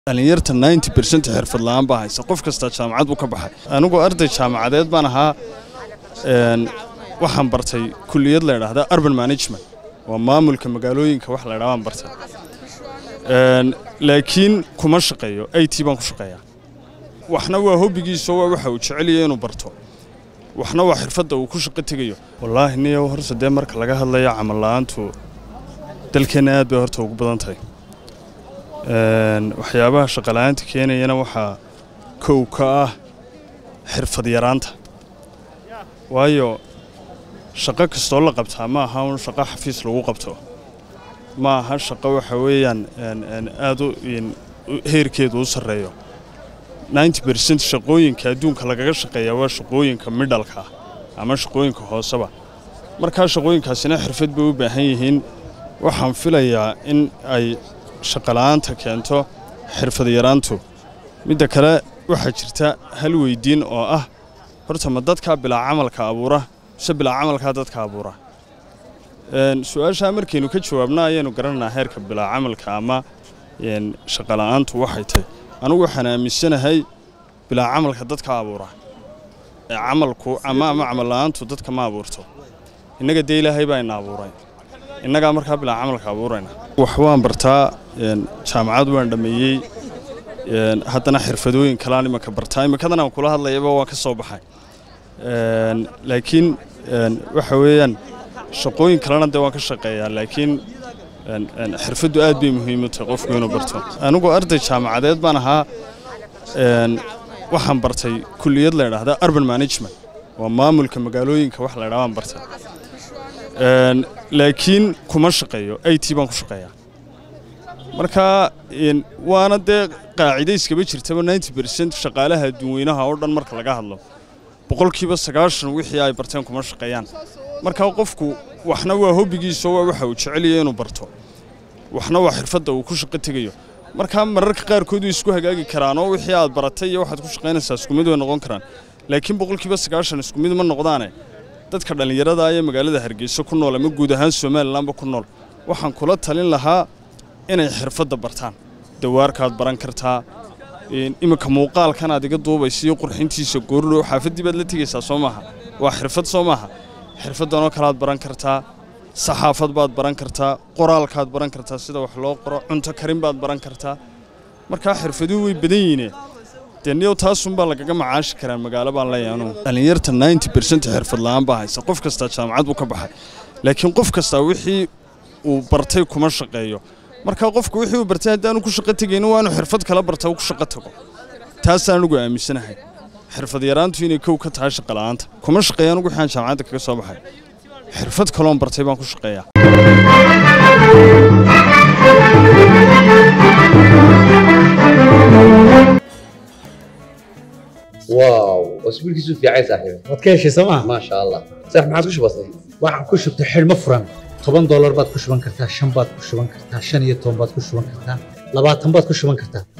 dhalinyarta 90% xirfad la'aan baa haysa qof kasta jaamacad uu ka baxay anigu arday jaamacadeed baan ahaa waxaan bartay kulliyad la yiraahdo urban management waa maamulka magaalooyinka wax la yiraahdo bartay laakiin kuma shaqeeyo IT baan ku shaqeeyaa waxna waa hobbigiisa waxa uu jecel yahay inuu barto waxna waa xirfadda uu ku shaqo tagayo wallahi niyo horta de marka laga hadlayo camal la'aantu dalkeena aad bay horta ugu badan tahay waxyaabaha shaqo la'aanta keenayana waxa koow ka ah xirfad yaraanta waayo shaqo kasta oo la qabtaa ma aha un shaqo xafiis lagu qabto ma aha shaqo waxa weeyaan aad u heerkeedu u sareeyo 90% shaqooyinka adduunka lagaga shaqeeyaa waa shaqooyinka middle-ka ama shaqooyinka hooseba marka shaqooyinkaasina xirfad bay u baahan yihiin waxaan filayaa in ay shaqo la'aanta keento xirfad yaraantu midda kale waxa jirta hal weydiin oo ah horta ma dadka bilaa camalka abuura mise bilaa camalka dadka abuura su'aasha markaynu ka jawaabnaa ayaynu garanaynaa heerka bilaa camalka ama shaqo la'aantu waxay tahay anigu waxaan aaminsanahay bilaa camalka dadka abuura camalku ama camal la'aantu dadka ma abuurto innaga de Ilaahay baa ina abuuray innaga markaa bilaa camalka abuurayna wax waan bartaa jaamacad waan dhameeyay haddana xirfadooyin kala imaka bartaa imakadana aan kula hadlayaba waan ka soo baxay laakiin waxa weeyaan shaqooyin kalena de waan ka shaqeeyaa laakiin xirfadu aad bay muhiim u tahay qofku inuu barto anigu arday jaamacadeed baan ahaa waxaan bartay kulliyad la yiraahdo urban management waa maamulka magaalooyinka wax la yiraahdo bartay laakiin kuma shaqeeyo IT baan ku shaqeeyaa marka waana de qaacido iskaba jirtaba 90% shaqaalaha dadweynaha oo dhan marka laga hadlo boqolkiiba 90 wixii ay barteen kuma shaqeeyaan marka qofku waxna waa hobbigiisa waxa uu jecel yahay inuu barto waxna waa xirfadda uu ku shaqo tagayo marka mararka qaar kood isku hagaagi karaan oo wixii aad baratay iyo waxaad ku shaqeynaysaa isku mid way noqon karaan laakiin boqolkiiba 90 isku mid ma noqdaan dadka dhalinyarada ay magaalada Hargeysa ku nool ama guud ahaan Soomaaliland ku nool waxaan kula talin lahaa inay xirfadda bartaan dawaarkaad baran kartaa imika muuqaalkan aad iga duubaysiyo qurxintiisa goorlo xaafadii baad la tigaysaa Soomaha waa xirfad Soomaha xirfaddan oo kala aad baran kartaa saxaafad baad baran kartaa qoraalkaad baran kartaa sida wax loo qoro cunto karin baad baran kartaa marka xirfaduhu way badan yihiin daniyo taasun baa lagaga macaashi karaa magaalo baan leeyahay dhalinyarta 90% xirfad la'aan baa haysa qof kasta jaamacad uu ka baxay laakiin qof kasta wixii uu bartay kuma shaqeeyo marka qofku wixii uu bartay hadaan ku shaqo tagayna waa inuu xirfad kala barto ku shaqo tago taas aan ugu aaminsanahay xirfad yaraantu inay kow ka tahay shaqo la'aanta kuma shaqeeyaan ugu xaan jaamacadda kaga soo baxay xirfad kale oo bartay baan ku shaqeeyaa واو اسبوع كيسو في عايز صاحبي wadkeeshi sama ما شاء الله صح ما عادش بسيط waxaan ku shubtay xilmo furan $10 baad ku shuban kartaa 5 baad ku shuban kartaa 5 iyo 10 baad ku shuban kartaa 20 baad ku shuban kartaa